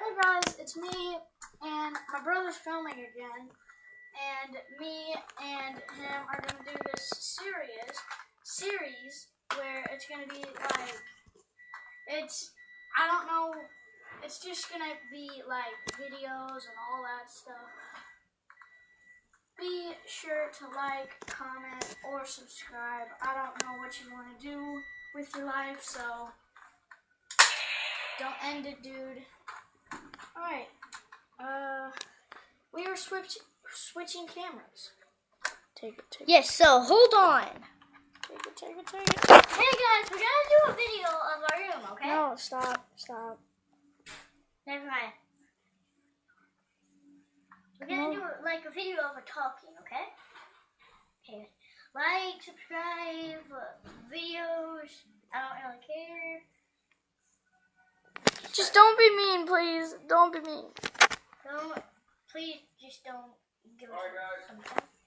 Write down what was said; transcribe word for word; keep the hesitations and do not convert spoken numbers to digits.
Hey guys, it's me and my brother's filming again, and me and him are gonna do this series series where it's gonna be like it's I don't know, it's just gonna be like videos and all that stuff. Be sure to like, comment, or subscribe. I don't know what you want to do with your life, so don't end it, dude. Alright, uh, we are switch switching cameras. Take it, take it. Yes, so hold on. Take it, take it, take it. Hey guys, we're gonna do a video of our room, okay? No, stop, stop. Never mind. We're gonna No. do like a video of a talking, okay? Okay. Like, subscribe, videos. I don't really care. Just don't be mean, please. Don't be mean. Don't, please just don't give us Bye, guys. something.